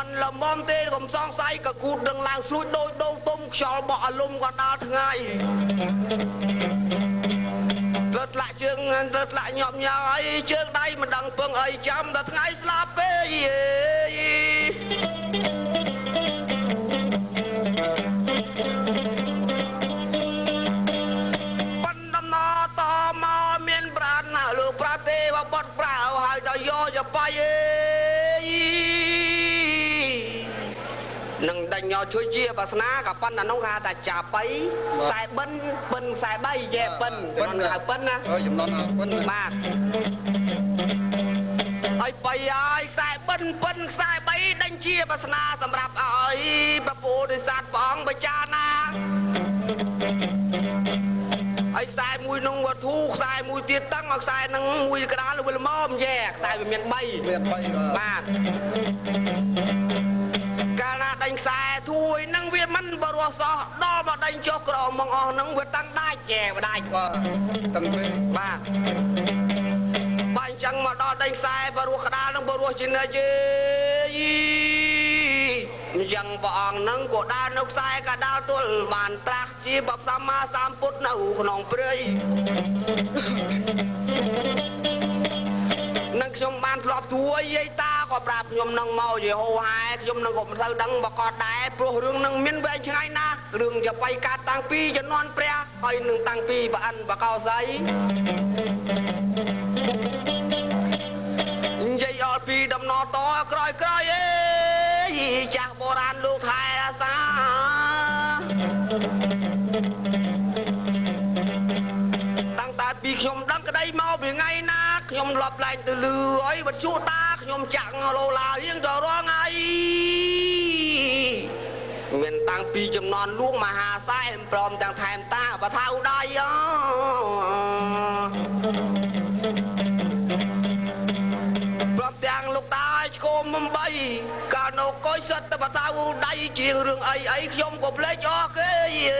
ន់លំមទេកុំសងស័យក៏គូតនឹងឡើងស្រួយដូចដូងទុំខ្យល់បក់អលុំក៏ដល់ថ្ងៃរត់លាក់ជើងរត់លាក់ញាប់ញ៉ាអីជើងដៃមិនដឹងពឹងអីចាំដល់ថ្ងៃស្លាប់ពេកបណ្ដំណតមកមានប្រាណណាលោកប្រាទេវបុត្រប្រៅហើយដល់យកទៅបាយនឹងដេញយកជួយជាបាសនាក៏ប៉ុន្តែនោះគេថាចាបៃខ្សែបិណ្ឌបិណ្ឌខ្សែ3យេបិណ្ឌចំនួនហៅបិណ្ឌណាចំនួនហៅបិណ្ឌបាទហើយបៃហើយខ្សែបិណ្ឌបិណ្ឌខ្សែ3ដេញជាបាសនាសម្រាប់ឲ្យពពុទ្ធិស័តព្រះអង្គបច្ចាណាហើយខ្សែមួយនឹងវត្ថុខ្សែមួយទៀតតឹងឲ្យខ្សែនឹងមួយកដាលវិលមកយេខ្សែវាមាន3បាទកាលណាដេញខ្សែធួយនឹងវាមិនបរោះសោះដល់មកដេញចុះក្រមកអស់នឹងវាតាំងដាច់ចែបដាច់បាទតាំងពេកបាទបើអញ្ចឹងមកដល់ដេញខ្សែបរោះក្តាលនឹងបរោះជានិច្ចអញ្ចឹងព្រះអង្គនឹងក៏ដើរនៅខ្សែកដាលទល់បានត្រាស់ជាបបសម្មាសម្ពុទ្ធនៅក្នុងព្រៃនឹងខ្ញុំបានធ្លាប់ធួយយាយតាក៏ប្រាប់ខ្ញុំនឹងមកយេហូហែខ្ញុំនឹងក៏មិនសូវដឹងបកកដែរព្រោះរឿងនឹងមានវែងឆ្ងាយណាស់រឿងចបៃកាត់តាំងពីជំនាន់ព្រះហើយនឹងតាំងពីប្រអិនបកោស័យនិយាយអល់ពីដំណតក្រោយអេចាស់បុរាណលោកថែរាសាតាំងតែពីខ្ញុំដឹងក្តីមកពីថ្ងៃណាខ្ញុំលប់លែងទៅលឺអីវត្ថុតាខ្ញុំចាក់លោឡារៀងទៅរងថ្ងៃមានតាំងពីចំនួនលួងមហាសែនព្រមទាំងថែមតាបថាឧដ័យព្រមទាំងលោកតាឲ្យឆ្កូមបំបីកាលនៅកុយសិតតបថាឧដ័យជារឿងអីខ្ញុំក៏ភ្លេចអស់គេ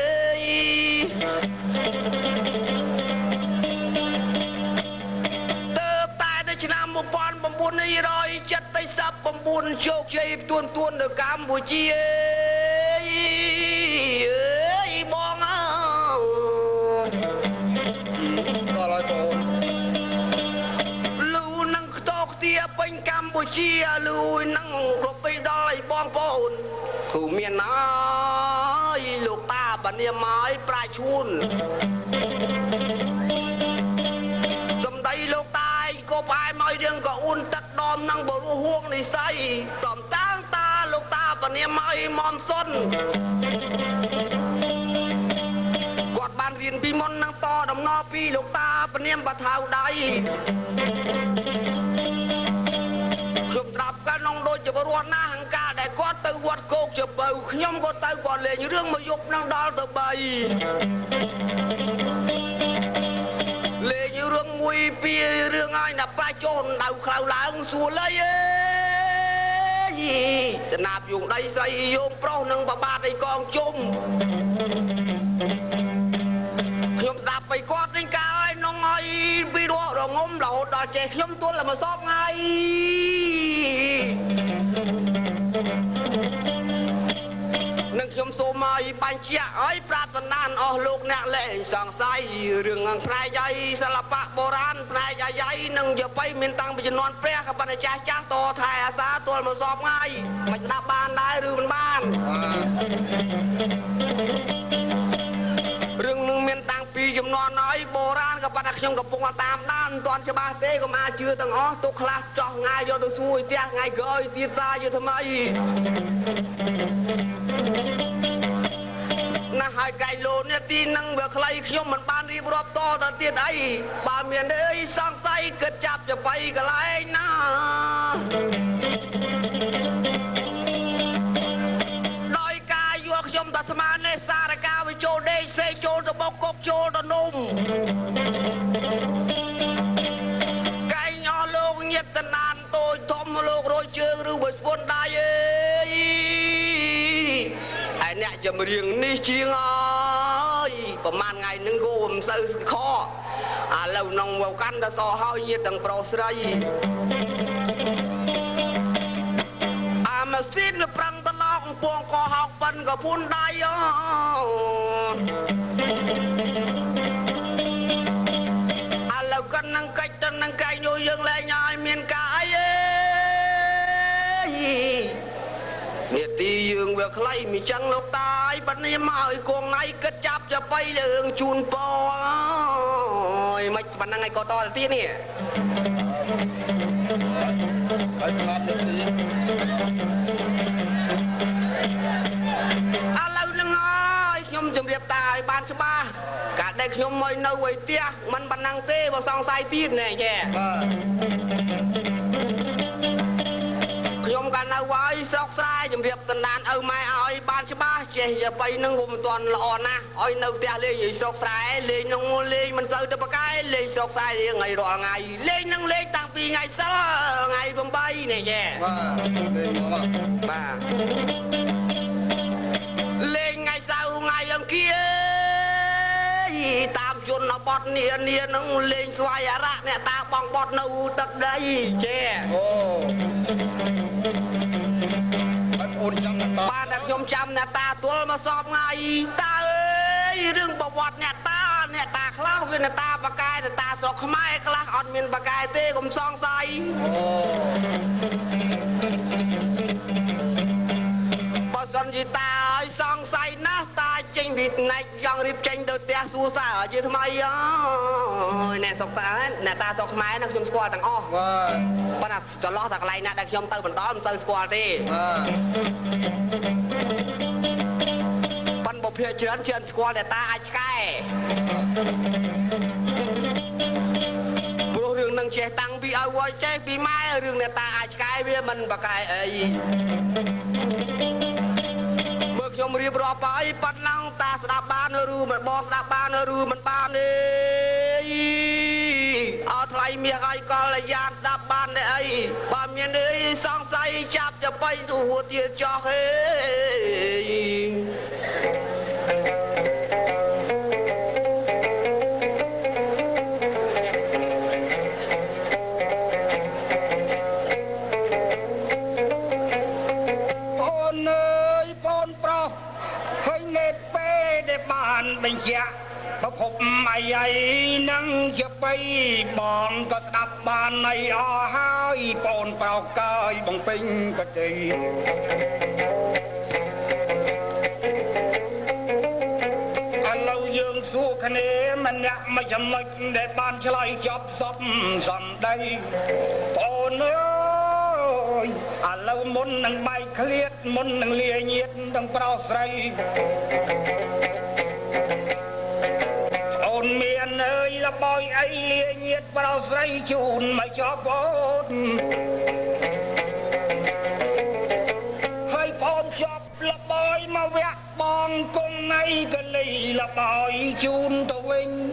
ឆ្នាំ1979ជោគជ័យទួននៅកម្ពុជាបងអើដល់ហើយបងលូនឹងខ្ទោខ្ទាពេញកម្ពុជាលូនឹងរកពីដល់ឲ្យបងប្អូនគឺមានអើយលោកតាបានាមឲ្យប្រាឈួនសំដីលោកតាក៏ផ្អែមឲ្យរឿងក៏អ៊ុនទឹកដមនឹងបរុហួងនិស័យព្រមតាំងតាលោកតាបានាមឲ្យមុំសុនគាត់បានរៀនពីមុននឹងតដំណរពីលោកតាបានាមបថាវដៃខ្ញុំត្រាប់កាលនងដូចជាបរិវត្តណាហង្ការដែលគាត់ទៅវត្តគោកជាបើខ្ញុំក៏ទៅគាត់លេងរឿងមកយប់នឹងដល់ទៅ3លេងរឿងមួយពីររឿងឲ្យណាប្រាជូនដៅខ្លៅឡើងសួរលៃអេស្នាប់យងដីស្រីយងប្រុសនឹងបបាទឯកងជុំខ្ញុំស្ដាប់ไปគាត់នឹងកាលឲ្យនងឲ្យពីររងំរហូតដល់ចេះខ្ញុំទល់តែមកសពថ្ងៃនឹងខ្ញុំសូមឲ្យបញ្ជាក់ឲ្យប្រាថ្នាអស់លោកអ្នកលែងសង្ស័យរឿងផ្នែកយាយសិល្បៈបុរាណផ្នែកយាយនឹងយបៃមានតាំងពីជំនាន់ព្រះក៏ប៉ុន្តែចាស់តថែអាសាទល់មកសពថ្ងៃមិនស្ដាប់បានដែរឬមិនបានរឿងនឹងមានតាំងពីជំនាន់ហើយបុរាណក៏ប៉ុន្តែខ្ញុំកំពុងតាមដានមិនទាន់ច្បាស់ទេក៏មកជឿទាំងអស់ទុកខ្លះចោះថ្ងៃយកទៅសួរផ្ទះថ្ងៃក្រោយទៀតសារយកថ្មីណាហើយកាយលោនេះទីនឹងវាខ្លីខ្ញុំមិនបានរៀបរាប់តទៅទៀតអីបើមានអីសង្ស័យគិតចាប់ចបៃកន្លែងណាដោយការយល់ខ្ញុំតែស្មាននេះសារកាវិចូលដេកសេចូលទៅបុកគុកចូលទៅនំកាយញោលោកញាតណានតូចធំលោករយជើងឬបើស្ពុនដៃអេអ្នកចម្រៀងនេះជាងអើយប្រហែលថ្ងៃនឹងគូមិនសូវខឥឡូវនងវកាន់ដល់សហើយញាតទាំងប្រុសស្រីអាមេ là xin là prang ta lo buông có học bần có phun đai là cân năng cách tân năng cay nhô dương lại nhai miền cái nhiệt ti dương việc lấy mi chẳng lộc tai bắt ni mời cuồng này kết chắp cho bay lượng chun po mày bắt năng ngày có to là tiên nè lâu nâng ơi nhom chùm điệp tài ban số 3 cả đây nhom mời nâu quầy tia mình bắt năng tê vào song sai tiên này nhé nhom cả nâu quầy sọc sai chùm điệp tần đàn ở mai ơi ban số 3 chè giờ bay nâng gồm toàn lọ na ơi nâu tia lên gì sọc sai lên nông lên mình sơ được cái lên sọc sai đi ngày rõ ngày lên nâng lên tăng vì ngày sau ngày bấm bay này nhé ba lên ngày sau ngày hôm kia tam chuồn nó bọt nia nia nó lên xoay ra nè ta bong bọt nâu đất đây chè ba đặt nhôm trăm nè ta tua mà xóm ngày ta ơi đừng bỏ bọt nè ta khá với nè ta bà cai nè ta sọc mai khá on miền bà cai tê cùng song say bà sân gì ta ơi song say ná ta chênh vịt này dòng rịp chênh từ tia xua xa ở chứ thầm ai nè sọc ta nè ta sọc mai nó chung squad thằng o bà nè cho lo thật lại nè đặt chung tơ mình đó mình tơ squad đi bộ phía trên squad để ta ai cái bộ rừng nâng chế tăng vì ai quay chế vì mai rừng để ta ai cái với mình và cái ấy bước trong riêng rõ phải bắt năng ta sẽ đạp ba nơi ru mình bỏ đạp ba nơi ru mình ba đi ở thay miệng ai có là gian đạp ban để ấy ba miền ấy sang say chạp cho bay dù hùa tiền cho hết bình dạ bọc hộp mày ấy nắng chụp bay bọn có đập bàn này ở hai bọn vào cơi bằng pin có gì lâu dương xua khăn em mà nhạc mà chầm mịch để bàn cho lại chọc sắp sầm đây bọn ơi lâu muốn nâng bay khliết muốn nâng lia nhiệt nâng bao sray miền ơi là bòi ấy lia nhiệt vào dây chùn mà cho bốn hơi phôn chọc là bòi mà vẹt bong cùng này cái lì là bòi chùn tàu vinh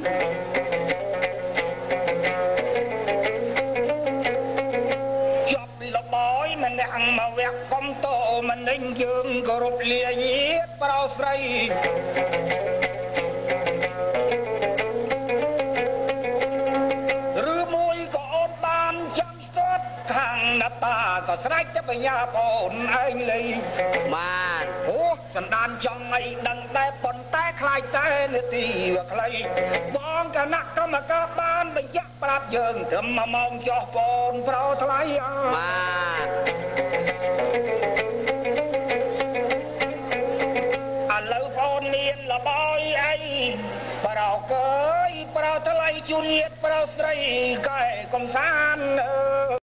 chọc là bòi mà nặng mà vẹt công tổ mà ninh dương có rụp lia nhiệt vào dây ta có sạch cho bây nhà bọn anh lì mà sẵn đàn trong ngày đằng tay bọn tay khai tay nè tì và khai bọn cả nặng có mà các bạn bình chắc bạp dường thầm mà mong cho bọn vào thay mà lâu bọn miền là bói ấy vào cơi vào thay chu nhiệt vào sấy cái công sản